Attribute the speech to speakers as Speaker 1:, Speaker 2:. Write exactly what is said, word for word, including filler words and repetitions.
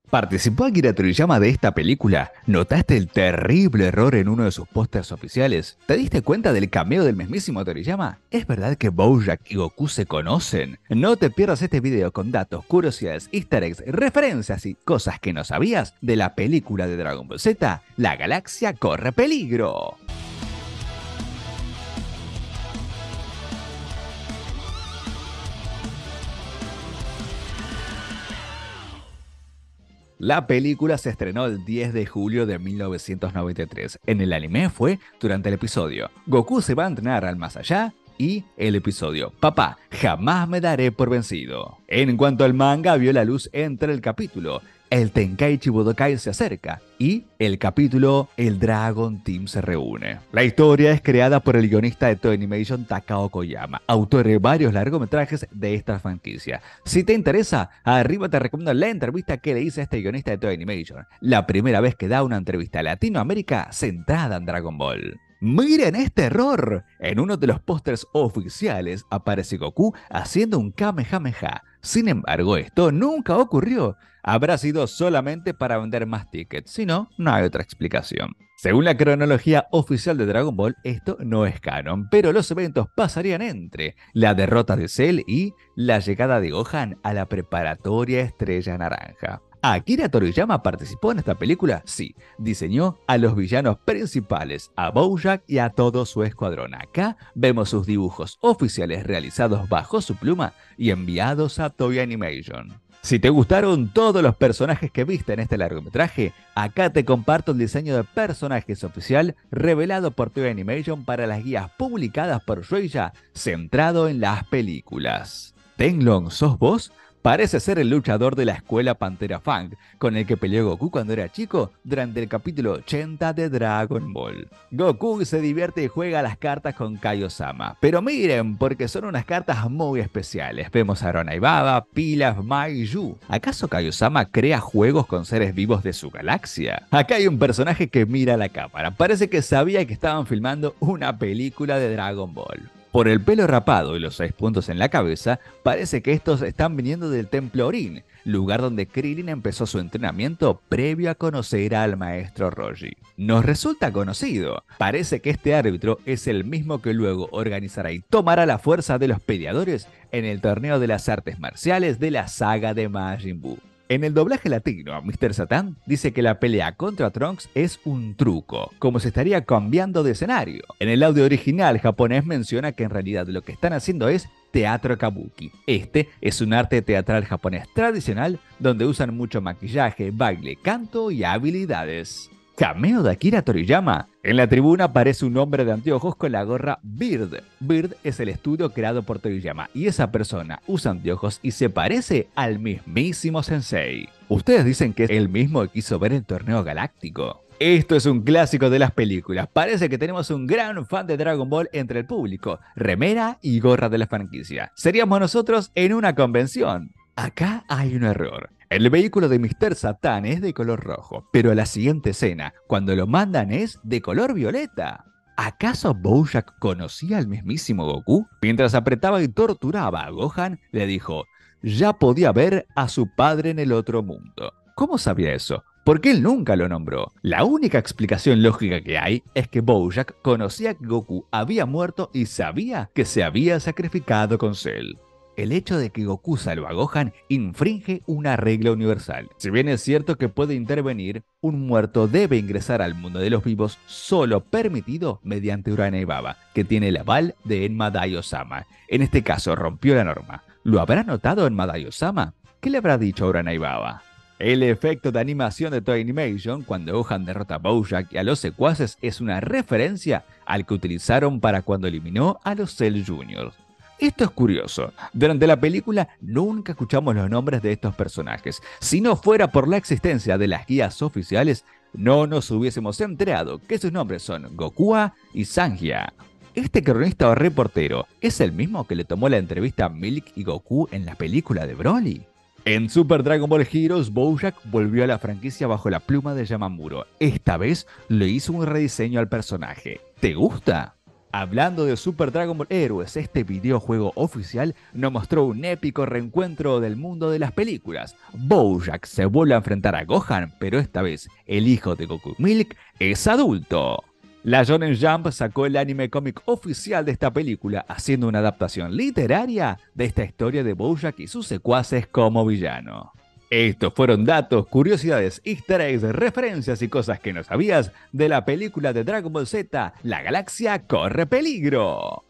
Speaker 1: ¿Participó Akira Toriyama de esta película? ¿Notaste el terrible error en uno de sus pósters oficiales? ¿Te diste cuenta del cameo del mismísimo Toriyama? ¿Es verdad que Bojack y Goku se conocen? No te pierdas este video con datos, curiosidades, easter eggs, referencias y cosas que no sabías de la película de Dragon Ball Z, La Galaxia Corre Peligro. La película se estrenó el diez de julio de mil novecientos noventa y tres. En el anime fue durante el episodio Goku se va a entrenar al más allá y el episodio Papá, jamás me daré por vencido. En cuanto al manga, vio la luz entre el capítulo El Tenkaichi Budokai se acerca y el capítulo El Dragon Team se reúne. La historia es creada por el guionista de Toei Animation Takao Koyama, autor de varios largometrajes de esta franquicia. Si te interesa, arriba te recomiendo la entrevista que le hice a este guionista de Toei Animation, la primera vez que da una entrevista a Latinoamérica centrada en Dragon Ball. ¡Miren este error! En uno de los pósters oficiales aparece Goku haciendo un Kamehameha. Sin embargo, esto nunca ocurrió. Habrá sido solamente para vender más tickets, si no, no hay otra explicación. Según la cronología oficial de Dragon Ball, esto no es canon, pero los eventos pasarían entre la derrota de Cell y la llegada de Gohan a la preparatoria Estrella Naranja. ¿Akira Toriyama participó en esta película? Sí, diseñó a los villanos principales, a Bojack y a todo su escuadrón. Acá vemos sus dibujos oficiales realizados bajo su pluma y enviados a Toei Animation. Si te gustaron todos los personajes que viste en este largometraje, acá te comparto el diseño de personajes oficial revelado por Toei Animation para las guías publicadas por Shueisha, centrado en las películas. Tenglong, ¿sos vos? Parece ser el luchador de la escuela Pantera Fang, con el que peleó Goku cuando era chico durante el capítulo ochenta de Dragon Ball. Goku se divierte y juega las cartas con Kaiosama, pero miren, porque son unas cartas muy especiales. Vemos a Ronaibaba, Pilaf, Mai y Yu. ¿Acaso Kaiosama crea juegos con seres vivos de su galaxia? Acá hay un personaje que mira a la cámara. Parece que sabía que estaban filmando una película de Dragon Ball. Por el pelo rapado y los seis puntos en la cabeza, parece que estos están viniendo del Templo Orin, lugar donde Krillin empezó su entrenamiento previo a conocer al maestro Roshi. Nos resulta conocido. Parece que este árbitro es el mismo que luego organizará y tomará la fuerza de los peleadores en el torneo de las artes marciales de la saga de Majin Buu. En el doblaje latino, míster Satan dice que la pelea contra Trunks es un truco, como se estaría cambiando de escenario. En el audio original japonés menciona que en realidad lo que están haciendo es teatro kabuki. Este es un arte teatral japonés tradicional donde usan mucho maquillaje, baile, canto y habilidades. Cameo de Akira Toriyama. En la tribuna aparece un hombre de anteojos con la gorra Bird. Bird es el estudio creado por Toriyama y esa persona usa anteojos y se parece al mismísimo Sensei. Ustedes dicen que es el mismo que quiso ver el torneo galáctico. Esto es un clásico de las películas. Parece que tenemos un gran fan de Dragon Ball entre el público. Remera y gorra de la franquicia. Seríamos nosotros en una convención. Acá hay un error. El vehículo de míster Satan es de color rojo, pero a la siguiente escena, cuando lo mandan, es de color violeta. ¿Acaso Bojack conocía al mismísimo Goku? Mientras apretaba y torturaba a Gohan, le dijo, ya podía ver a su padre en el otro mundo. ¿Cómo sabía eso? Porque él nunca lo nombró. La única explicación lógica que hay es que Bojack conocía que Goku había muerto y sabía que se había sacrificado con Cell. El hecho de que Goku salva a Gohan infringe una regla universal. Si bien es cierto que puede intervenir, un muerto debe ingresar al mundo de los vivos solo permitido mediante Urana y Baba, que tiene el aval de Enma Daio-sama. En este caso rompió la norma. ¿Lo habrá notado Enma Daio-sama? ¿Qué le habrá dicho a Urana y Baba? El efecto de animación de Toei Animation cuando Gohan derrota a Bojack y a los secuaces es una referencia al que utilizaron para cuando eliminó a los Cell juniors Esto es curioso. Durante la película nunca escuchamos los nombres de estos personajes. Si no fuera por la existencia de las guías oficiales, no nos hubiésemos enterado que sus nombres son Gokua y Sangia. Este cronista o reportero es el mismo que le tomó la entrevista a Milk y Goku en la película de Broly. En Super Dragon Ball Heroes, Bojack volvió a la franquicia bajo la pluma de Yamamuro. Esta vez le hizo un rediseño al personaje. ¿Te gusta? Hablando de Super Dragon Ball Heroes, este videojuego oficial nos mostró un épico reencuentro del mundo de las películas. Bojack se vuelve a enfrentar a Gohan, pero esta vez el hijo de Goku Milk es adulto. La Shonen Jump sacó el anime cómic oficial de esta película, haciendo una adaptación literaria de esta historia de Bojack y sus secuaces como villano. Estos fueron datos, curiosidades, easter eggs, referencias y cosas que no sabías de la película de Dragon Ball Z, La Galaxia Corre Peligro.